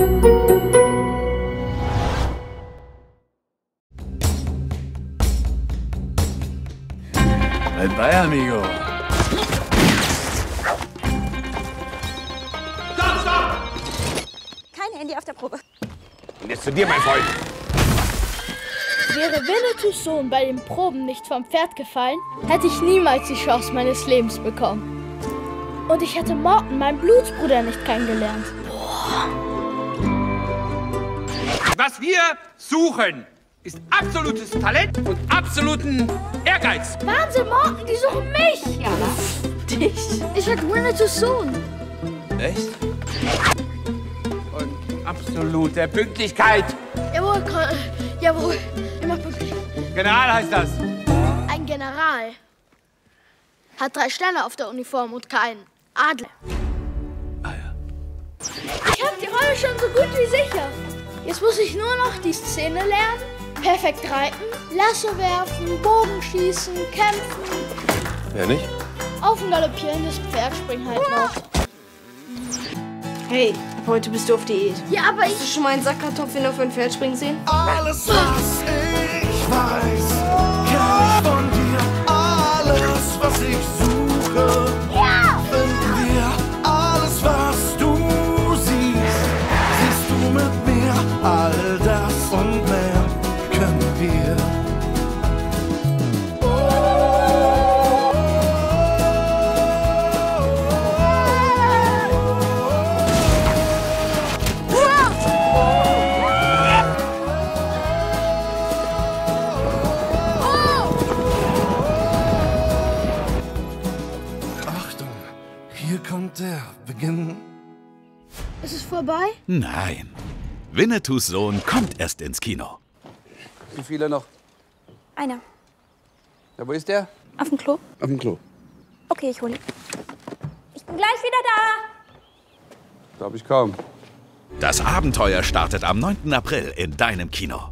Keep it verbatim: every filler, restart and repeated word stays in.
Bye bye, amigo. Stopp, stopp! Kein Handy auf der Probe. Und jetzt zu dir, mein Freund. Wäre Winnetous Sohn bei den Proben nicht vom Pferd gefallen, hätte ich niemals die Chance meines Lebens bekommen. Und ich hätte Morten, meinen Blutsbruder, nicht kennengelernt. Was wir suchen, ist absolutes Talent und absoluten Ehrgeiz. Wahnsinn, Morten, die suchen mich! Ja, was? Dich? Ich hätte Winnetous Sohn. Echt? Und absolute Pünktlichkeit. Jawohl, Kon jawohl. Immer pünktlich. General heißt das. Ein General hat drei Sterne auf der Uniform und keinen Adler. Ah ja. Ich hab die Rolle schon so gut wie sicher. Jetzt muss ich nur noch die Szene lernen, perfekt reiten, Lasso werfen, Bogen schießen, kämpfen. Wer nicht? Auf ein galoppierendes Pferd springen halt noch. Hey, heute bist du auf Diät. Ja, aber Hast du schon mal einen Sack Kartoffeln auf ein Pferd springen sehen? Alles, was ich weiß, kenn ich von dir. Alles, was ich suche, finden wir. Alles, was du siehst, siehst du mit mir. All das und mehr können wir. Hier kommt der Beginn. ist es vorbei? Nein. Winnetous Sohn kommt erst ins Kino. Wie viele noch? Einer. Ja, wo ist der? Auf dem Klo? Auf dem Klo. Okay, ich hole ihn. Ich bin gleich wieder da. Glaube ich kaum. Das Abenteuer startet am neunten April in deinem Kino.